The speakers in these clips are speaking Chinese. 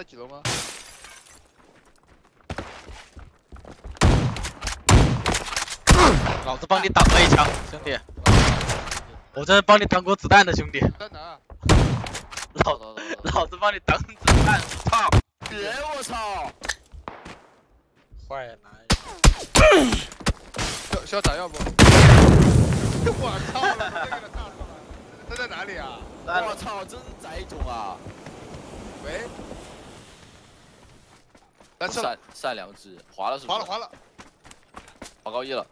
几楼吗？ 老子帮你挡了一枪，兄弟。我这是帮你挡过子弹的，兄弟。 在哪？ 老子帮你挡子弹，操！ 别我操！ 坏男人。 需要打药不？我操！我这个炸出来，他在哪里啊？ 我操，真宅种啊！ 喂。来撤。 善良之，滑了是不是？ 滑了。 跑高一了。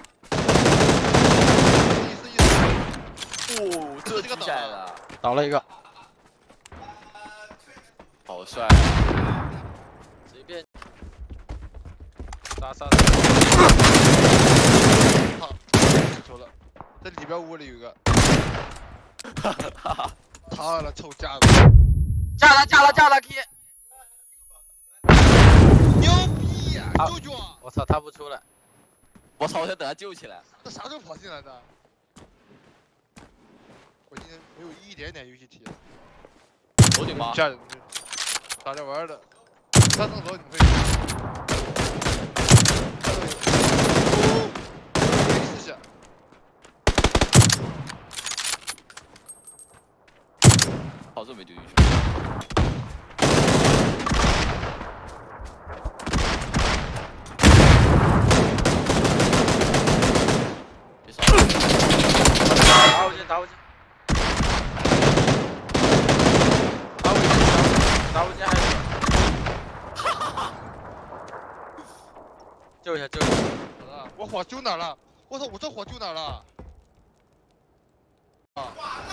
哦，这举起来了， 倒了一个。 好帅！ 随便。杀！ 好，走了。这里边屋里有一个。他了，臭架子！ 架了 ，K！ 牛逼呀！救救啊！ 我操，他不出来。 我操！我想等他救起来。 他啥时候跑进来的？我今天没有一点点游戏体验。 楼顶吗？ 吓人！打着玩的。3层楼你们可以。试下。 好，这没丢进去。别烧！ 打我进！还有救一下！ 我火丢哪了？我操！我这火丢哪了？啊！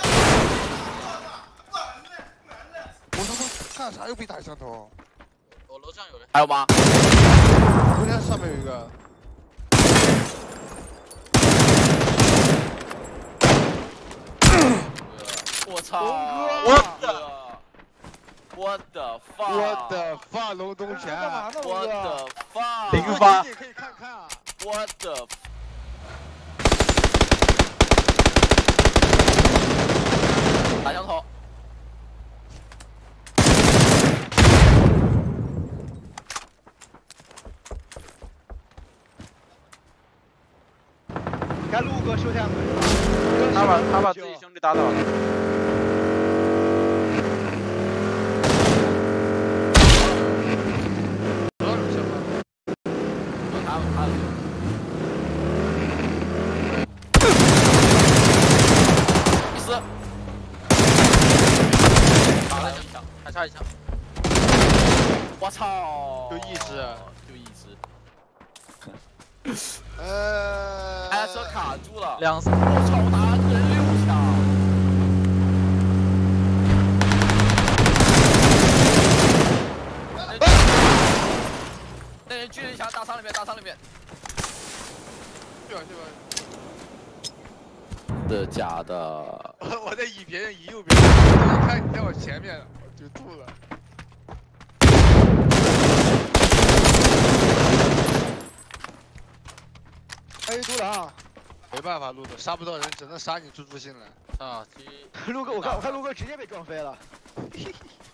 我他妈干啥又被打枪头？ 我楼上有人。 还有吗？ 昨天上面有一个。 我操！我的 fuck！ 龙东贤！ 我的 fuck！ 0发！ 你可以看看啊！ 我的。打枪头。 看陆哥收下腿， 他把自己兄弟打倒了。还差一枪！ 我操！ 就一只。 哎，车卡住了。 2次。 我操！我打了人6枪。那人巨人墙大仓里面。 去吧。 的假的？ 我在移别人移右边，我看你在我前面，我就吐了。 还有独狼， 没办法，陆哥杀不到人，只能杀你助助兴了。 啊， 陆哥，我看陆哥直接被撞飞了。